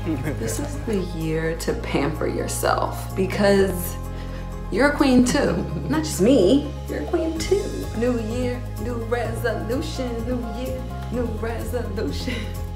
This is the year to pamper yourself because you're a queen too. Not just me, you're a queen too. New year, new resolution, new year, new resolution.